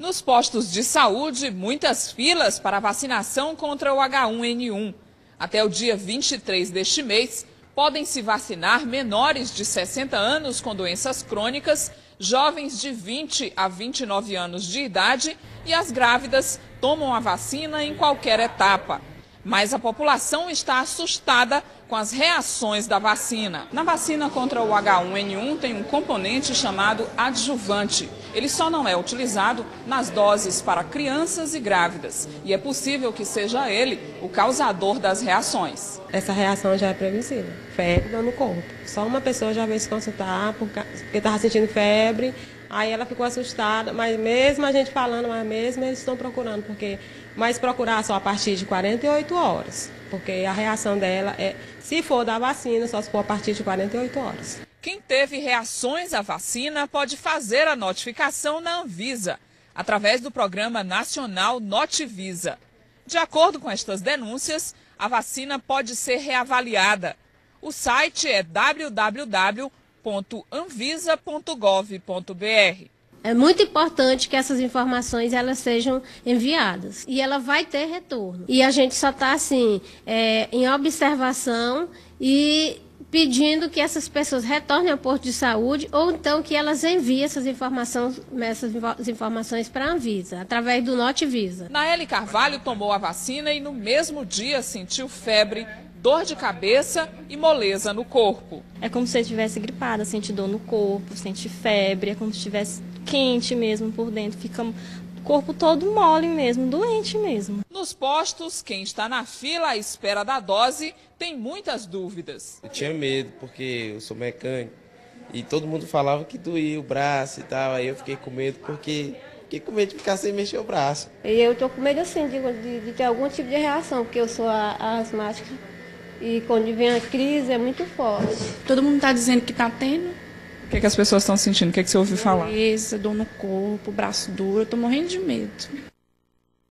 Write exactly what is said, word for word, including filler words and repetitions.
Nos postos de saúde, muitas filas para vacinação contra o H um N um. Até o dia vinte e três deste mês, podem se vacinar menores de sessenta anos com doenças crônicas, jovens de vinte a vinte e nove anos de idade e as grávidas tomam a vacina em qualquer etapa. Mas a população está assustada com as reações da vacina. Na vacina contra o H um N um tem um componente chamado adjuvante. Ele só não é utilizado nas doses para crianças e grávidas. E é possível que seja ele o causador das reações. Essa reação já é previsível. Febre no corpo. Só uma pessoa já veio se consultar porque estava sentindo febre. Aí ela ficou assustada, mas mesmo a gente falando, mas mesmo eles estão procurando, porque mas procurar só a partir de quarenta e oito horas, porque a reação dela é, se for da vacina, só se for a partir de quarenta e oito horas. Quem teve reações à vacina pode fazer a notificação na Anvisa, através do Programa Nacional Notivisa. De acordo com estas denúncias, a vacina pode ser reavaliada. O site é w w w ponto anvisa ponto gov ponto br. É muito importante que essas informações elas sejam enviadas e ela vai ter retorno. E a gente só está assim, é, em observação e pedindo que essas pessoas retornem ao posto de saúde ou então que elas enviem essas informações, essas informações para a Anvisa, através do Notivisa. Naeli Carvalho tomou a vacina e no mesmo dia sentiu febre, dor de cabeça e moleza no corpo. É como se você estivesse gripada, sente dor no corpo, sente febre, é como se estivesse quente mesmo por dentro, fica o corpo todo mole mesmo, doente mesmo. Nos postos, quem está na fila à espera da dose tem muitas dúvidas. Eu tinha medo porque eu sou mecânico e todo mundo falava que doía o braço e tal, aí eu fiquei com medo porque fiquei com medo de ficar sem mexer o braço. E eu estou com medo assim de, de, de ter algum tipo de reação, porque eu sou a, a asmática. E quando vem a crise é muito forte. Todo mundo está dizendo que está tendo. O que, é que as pessoas estão sentindo? O que, é que você ouviu falar? Dor no corpo, braço duro. Eu estou morrendo de medo.